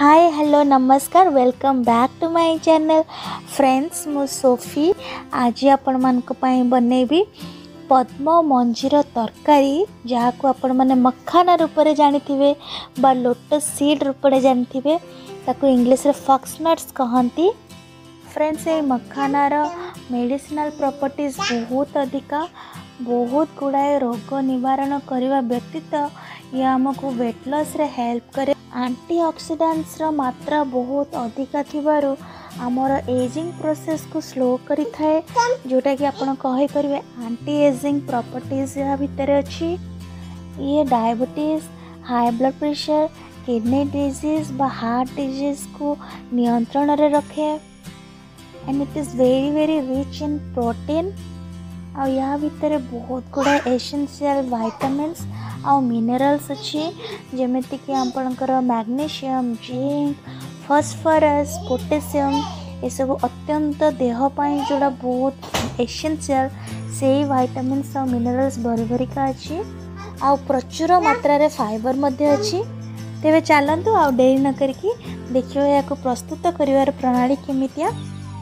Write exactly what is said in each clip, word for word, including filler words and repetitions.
हाय hello नमस्कार welcome back to my channel friends मु सोफी। आज आपण मानक पई बनेबी पद्म मंजीर तरकारी जहाँ को आपण माने मखाना रूप में जानिथिबे बा लोटस सीड रूप में जानिथिबे ताको इंग्लिश रे फॉक्स नट्स कहंती। फ्रेंड्स ये मखानार मेडिसिनल प्रॉपर्टीज बहुत अधिका बहुत गुड़ाए रोग निवारण करने व्यतीत ये आमको वेट लॉस रे हेल्प करे। एंटीऑक्सीडेंट्स रो मात्रा बहुत अधिका थिबारु आमर एजिंग प्रोसेस को स्लो करी थाए जोटा कि आपण कहि परिबे एंटी एजिंग प्रॉपर्टीज या भितर अछि। ये diabetes high blood pressure kidney disease बा हार्ट डिजीज को नियंत्रण रे रखे and it is very very rich in protein आ या भितर बहुत गुड़ा एसेंशियल विटामिन्स आ मिनरल्स अच्छी जमीती कि आपणकर मैग्नीशियम जिंक फॉस्फोरस पोटेशियम ये सब अत्यंत देहपाई जोड़ा बहुत एसेंशियल से विटामिन्स आ मिनरल्स भरी भरिका अच्छी आ प्रचुर मात्रा रे फाइबर मध्य अच्छी। तेबे चलंतु आ देरी न करके देखियो या को प्रस्तुत करिवार प्रणाली केमितिया।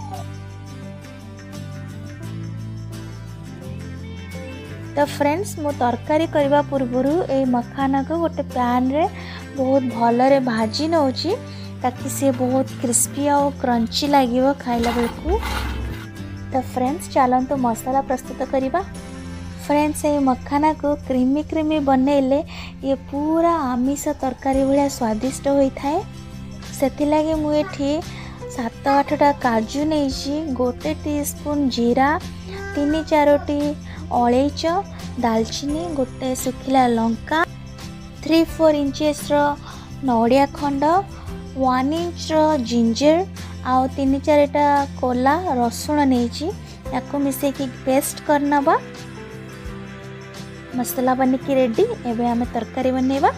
तो फ्रेंड्स मु तरकारी करबा पूर्वरु ए मखाना को गोटे पैन रे बहुत भल रे भाजी नउची ताकि से बहुत क्रिस्पी और क्रंची लागिवो खाइला बेलकु। तो फ्रेंड्स चलंतु मसाला प्रस्तुत करिबा। फ्रेंड्स ये मखाना को क्रीमी क्रीमी बनेले ये पूरा आमिष तरकारी भलिया स्वादिष्ट होई थाए। सेति लागे मु एठी सात आठटा काजू नेइची गोटे टीस्पून जीरा तीन चारोटी अलैच दालचीनी गोटे सुखिला लंका थ्री फोर इंचेस रो नड़िया खंड वन इंच रो जिंजर आउ तीन चारिटा कोला रसुण नेइची याको मिसे की पेस्ट करनबा। मसाला बनिकी रेडी। एबे हमें तरकारी बनेबा।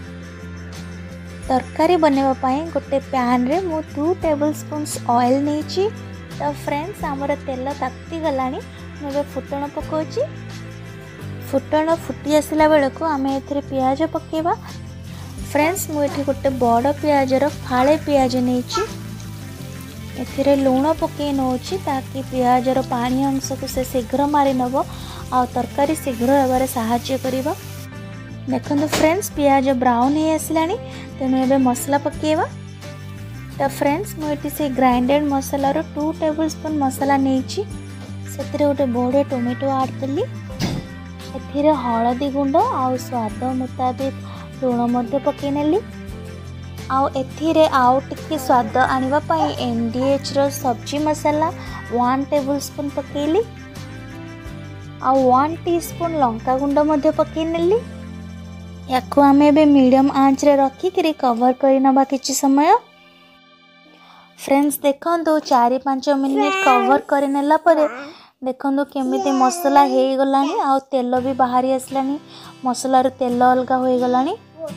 तरकारी बनेबा पई गोटे पैन रे मु टू टेबल स्पून्स ऑयल नेइची। तो फ्रेंड्स हमर तेल ताती गलानी मैं फुटण पकाउची। फुटण फुटी आसला बेलू आम ए पियाज पकेबा। फ्रेंड्स मुझे गोटे बड़ पियाजर फाड़े पियाज नहीं ए लुण पकई नौची ताकि पियाजर पानी अंश को से शीघ्र मारी नब आ तरकारी शीघ्र होबार साहाय्य करिबा। देखो फ्रेंड्स पियाज ब्राउन हो आसलानी तेणु ए मसला पकेबा। तो फ्रेंड्स मुझे से ग्राइंडेड मसलार टू टेबल स्पून मसला नहीं से गोटे बड़े टोमेटो ऐड कली एथिरे हलदी गुंड आउ स्वाद मुताबिक लुण मध्य पकई नेली आउ एथिरे आउ टिके स्वाद आनिबा पई एनडीएच रो सब्जी मसाला वन टेबल स्पून पकेली आउ वन टीस्पून लंका गुंड मध्य पकई नेली। याको आमे एबे मीडियम आंच रे रखी करी कवर करी नबा किछि समय। फ्रेंड्स देखो चार पांच मिनिट कवर कर नेला परे देखो केमिति मसला हो गलानी आ तेल भी बाहरी आसलानी मसलार तेल अलगा हो गलानी।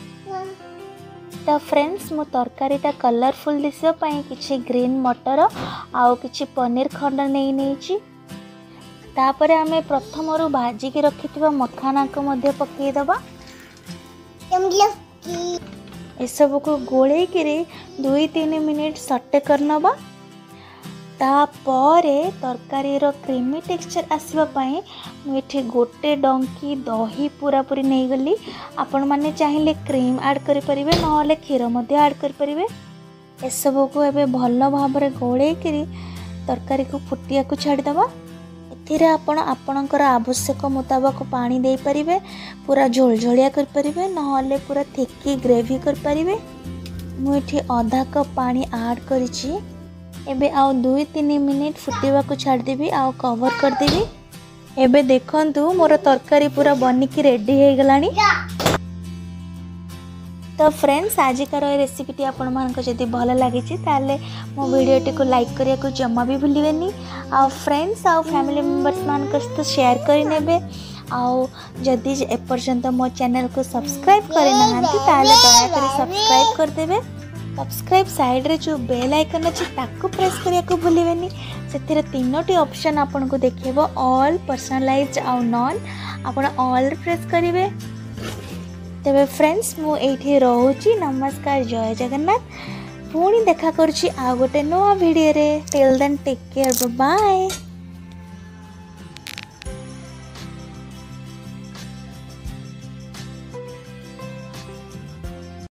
तो फ्रेंड्स मु तरकारीटा कलरफुल दिसो पई किछि ग्रीन मटर आउ किछि पनीर खंड नै नैची तापरे आमे प्रथमरु भाजी के रखिथिबा मखाना को मध्य पकई दबा। ए सब को गोले किरी दुई तीन मिनिट सटे करनबा। तापरे तरकारी रो क्रीमी टेक्सचर आसीबा पई मुठी गोटे डंकी दही पूरा पूरी नहीं गली। आपण माने चाहिले क्रीम ऐड करि परिबे नहले क्षीर मध्य ऐड करि परिबे। ए सब को एबे भलो भाबरे गोले किरी तरकारी को फुटिया को छाड़ी दबा। एथिरे आपण आपणकर आवश्यक मुताबिक पानी दे परिबे पूरा झोलझोलिया कर परिबे नहले पूरा थिकी ग्रेवी कर परिबे। मुठी आधा कप पानी ऐड करिछि एबे आउ दुई तीन मिनिट फुटेबा को छाड़ देबी आउ कवर कर देबी। एबे देखंतु मोर तरकारी पूरा बनिकी रेडी हो गलानी। तो फ्रेंड्स आजिकार रेसिपीटी आपण मानक जदि भल लगी ताले मो वीडियोटी को लाइक करिया को जमा भी भूलिबेनी आ फ्रेंड्स आ फैमिली मेंबर्स मानक सहित शेयर करि नेबे आउ जदि एपर्यंत मो चैनल को सब्सक्राइब करे नाहंती ताले दया करी सब्सक्राइब कर देबे। सब्सक्राइब साइड रे जो बेल आइकन अछि ताको प्रेस करिया को भूलिबेनी। सेथिरे तीनोटी ऑप्शन आपन को देखेबो ऑल पर्सनलाइज्ड आ नॉन आपण ऑल प्रेस करिवे। तेबे फ्रेंड्स मु एठी रहूची। नमस्कार जय जगन्नाथ। पुणी देखा करुछि आ गोटे नवा वीडियो रे till then take care bye.